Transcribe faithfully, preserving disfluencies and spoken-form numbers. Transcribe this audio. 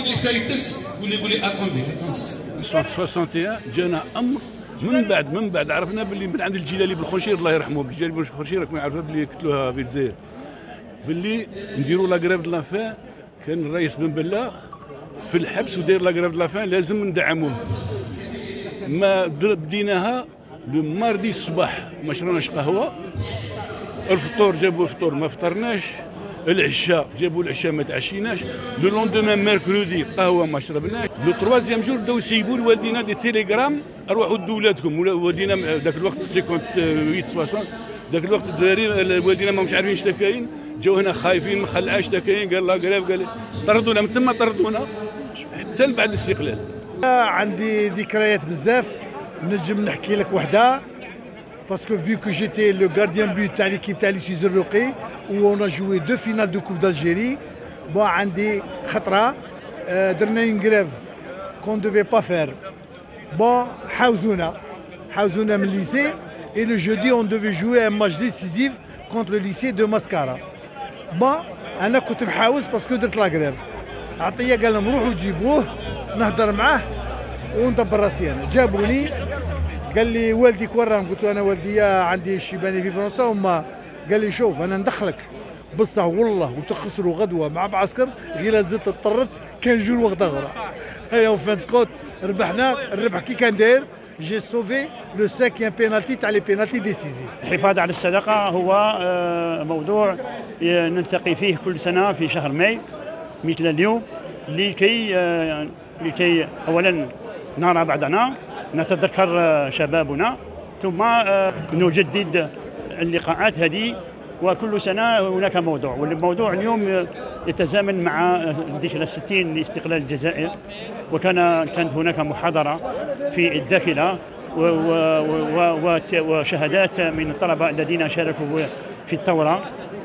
يقول لي شاري التاكس يقول لي يقول لي اتوندي واحد وستين جانا امر من بعد من بعد عرفنا باللي من عند الجيلالي بالخنشير الله يرحمه، بالجيلالي بالخنشير راكم عارفين باللي قتلوها في الجزائر، باللي نديروا لا غريف د لافان. كان الرئيس بن بله في الحبس وداير لا غريف د لافان، لازم ندعموه. ما بديناها بماردي الصباح ما شربناش قهوه، الفطور جابوا الفطور ما فطرناش، العشاء جابوا العشاء ما تعشيناش، لو لوندومان ميركودي قهوه ما شربناش، لو تروازيام جور بداو يسيبوا لوالدينا دي تيليغرام روحوا لولادكم، والدينا ذاك الوقت ثمانية وثمانين ذاك الوقت الدراري والدينا ما مش عارفين اش كاين، جاو هنا خايفين ما خلعاش كاين، قال لا قال قال طردونا من تما طردونا حتى بعد الاستقلال. عندي ذكريات بزاف، نجم نحكي لك وحده باسكو فيو كو جيتي لو غارديان بوت تاع ليكيب تاع ليسي زروقي و اون جوي دو فينال دو كوب دالجيري. بون عندي خطره درنا اون غريف كون دوفي با فير، بون حاوزونا حاوزونا من الليسي اي لو جودي اون دوفي جوي ان ماتش ديسيزيف كونتر لو ليسي دو ماسكارا. بون انا كنت محاوز باسكو درت لا غريف، عطيه قال لهم روحوا جيبوه نهضر معاه وندبر راسي. انا جابوني قال لي والديك وراهم، قلت له انا والدي عندي الشيباني في فرنسا وما، قال لي شوف انا ندخلك بصح والله وتخسروا غدوه مع معسكر غير زدت اضطرت كان جور وقت اخرى. هيا وفان كوت ربحنا، الربح كي كان داير جي سوفي لو ساكيام بينالتي تاع لي بينالتي ديسيزيف. الحفاظ على الصداقه هو موضوع نلتقي فيه كل سنه في شهر ماي مثل اليوم، لكي لكي اولا نرى بعضنا، نتذكر شبابنا، ثم نجدد اللقاءات هذه. وكل سنه هناك موضوع، والموضوع اليوم يتزامن مع الذكرى الستين لاستقلال الجزائر، وكان كانت هناك محاضره في الداخله وشهادات من الطلبه الذين شاركوا في الثوره.